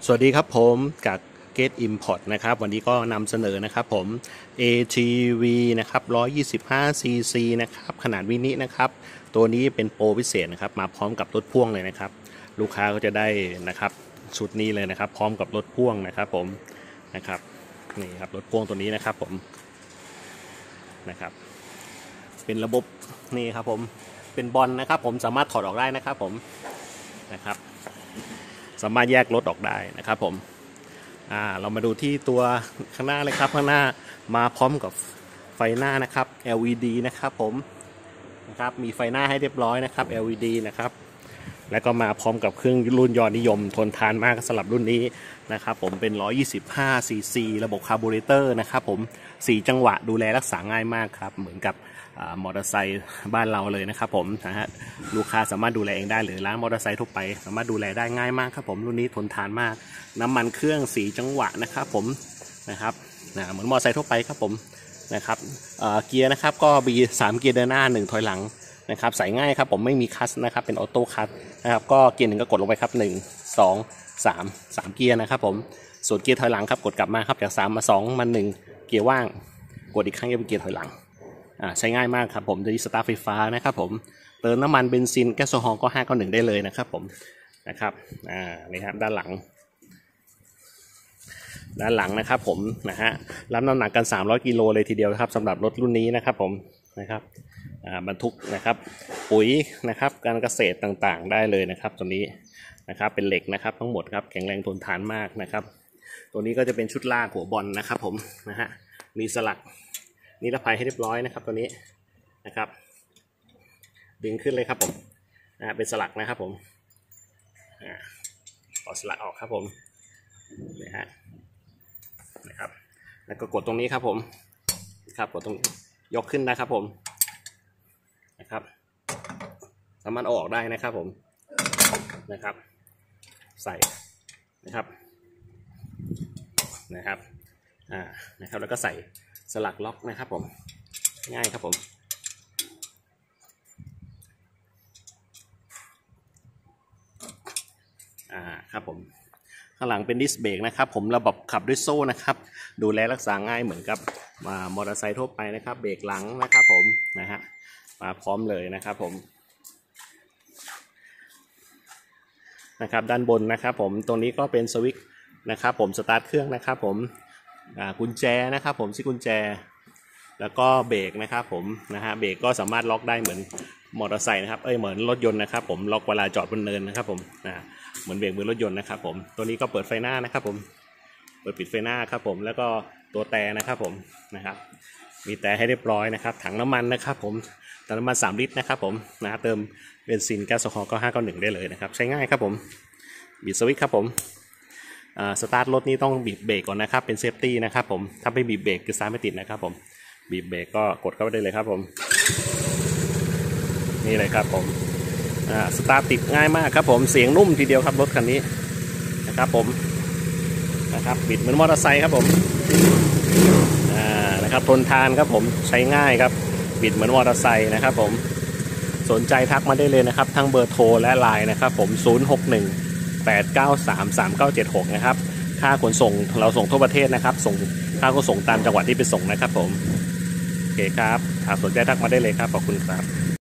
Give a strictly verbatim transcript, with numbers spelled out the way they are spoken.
สวัสดีครับผมกับ Get Import นะครับวันนี้ก็นำเสนอนะครับผม เอ ที วี นะครับหนึ่งร้อยยี่สิบห้า ซี ซี นะครับขนาดมินินะครับตัวนี้เป็นโปรพิเศษนะครับมาพร้อมกับรถพ่วงเลยนะครับลูกค้าก็จะได้นะครับชุดนี้เลยนะครับพร้อมกับรถพ่วงนะครับผมนะครับนี่ครับรถพ่วงตัวนี้นะครับผมนะครับเป็นระบบนี่ครับผมเป็นบอลนะครับผมสามารถถอดออกได้นะครับผมนะครับสามารถแยกรถออกได้นะครับผมอ่าเรามาดูที่ตัวข้างหน้าเลยครับข้างหน้ามาพร้อมกับไฟหน้านะครับ แอล อี ดี นะครับผมนะครับมีไฟหน้าให้เรียบร้อยนะครับ แอล อี ดี นะครับแล้วก็มาพร้อมกับเครื่องรุ่นยอดนิยมทนทานมากสำหรับรุ่นนี้นะครับผมเป็นหนึ่งร้อยยี่สิบห้า ซี ซี ระบบคาร์บูเรเตอร์นะครับผมสี่จังหวะดูแลรักษาง่ายมากครับเหมือนกับมอเตอร์ไซค์บ้านเราเลยนะครับผมนะฮะลูกค้าสามารถดูแลเองได้หรือร้านมอเตอร์ไซค์ทั่วไปสามารถดูแลได้ง่ายมากครับผมรุ่นนี้ทนทานมากน้ำมันเครื่องสี่จังหวะนะครับผมนะครับนะเหมือนมอเตอร์ไซค์ทั่วไปครับผมนะครับเกียร์นะครับก็มีสามเกียร์เดินหน้าหนึ่งถอยหลังนะครับใส่ง่ายครับผมไม่มีคัสนะครับเป็นออโต้คัสนะครับก็เกียร์หนึ่งก็กดลงไปครับหนึ่ง สอง สาม สามเกียร์นะครับผมส่วนเกียร์ถอยหลังครับกดกลับมาครับจากสามมาสองมาหนึ่งเกียร์ว่างกดอีกครั้งจะเป็นเกียร์ถอยหลังใช้ง่ายมากครับผมจะสตาร์ทไฟฟ้านะครับผมเติมน้ำมันเบนซินแก๊สโซฮอลก็ห้าเก้าหนึ่งได้เลยนะครับผมนะครับอ่านี่ครับด้านหลังด้านหลังนะครับผมนะฮะรับน้ำหนักกันสามร้อยกิโลเลยทีเดียวครับสำหรับรถรุ่นนี้นะครับผมนะครับบรรทุกนะครับปุ๋ยนะครับการเกษตรต่างๆได้เลยนะครับตัวนี้นะครับเป็นเหล็กนะครับทั้งหมดครับแข็งแรงทนทานมากนะครับตัวนี้ก็จะเป็นชุดลากหัวบอลนะครับผมนะฮะมีสลักนิรภัยให้เรียบร้อยนะครับตัวนี้นะครับดึงขึ้นเลยครับผมนะเป็นสลักนะครับผมขอสลักออกครับผมนะฮะนะครับแล้วก็กดตรงนี้ครับผมครับกดตรงยกขึ้นนะครับผมนะครับสามารถเอาออกได้นะครับผมนะครับใส่นะครับนะครับอ่านะครับแล้วก็ใส่สลักล็อกนะครับผมง่ายครับผมอ่าครับผมข้างหลังเป็นดิสเบรกนะครับผมระบบขับด้วยโซ่นะครับดูแลรักษาง่ายเหมือนกับมอเตอร์ไซค์ทั่วไปนะครับเบรกหลังนะครับผมนะฮะมาพร้อมเลยนะครับผมนะครับด้านบนนะครับผมตรงนี้ก็เป็นสวิตช์นะครับผมสตาร์ทเครื่องนะครับผมกุญแจนะครับผมที่กุญแจแล้วก็เบรกนะครับผมนะฮะเบรกก็สามารถล็อกได้เหมือนมอเตอร์ไซค์นะครับเอ้ยเหมือนรถยนต์นะครับผมล็อกเวลาจอดบนเนินนะครับผมนะเหมือนเบรกมือรถยนต์นะครับผมตัวนี้ก็เปิดไฟหน้านะครับผมเปิดปิดไฟหน้าครับผมแล้วก็ตัวแต่นะครับผมนะครับมีแต่ให้เรียบร้อยนะครับถังน้ำมันนะครับผมถังน้ำมันสามลิตรนะครับผมนะเติมเบนซินแก๊สโซฮอลก็ห้าเก้าหนึ่งได้เลยนะครับใช้ง่ายครับผมบีบสวิตช์ครับผมสตาร์ทรถนี้ต้องบีบเบรกก่อนนะครับเป็นเซฟตี้นะครับผมถ้าไม่บีบเบรกคือสตาร์ทไม่ติดนะครับผมบีบเบรกก็กดเข้าไปได้เลยครับผมนี่เลยครับผมสตาร์ทติดง่ายมากครับผมเสียงนุ่มทีเดียวครับรถคันนี้นะครับผมนะครับบิดเหมือนมอเตอร์ไซค์ครับผมนะครับทนทานครับผมใช้ง่ายครับบิดเหมือนมอเตอร์ไซค์นะครับผมสนใจทักมาได้เลยนะครับทั้งเบอร์โทรและไลน์นะครับผมศูนย์ หก หนึ่ง แปด เก้า สาม สาม เก้า เจ็ด หกนะครับค่าขนส่งเราส่งทั่วประเทศนะครับส่งค่าขนส่งตามจังหวัดที่ไปส่งนะครับผมโอเคครับถ้าสนใจทักมาได้เลยครับขอบคุณครับ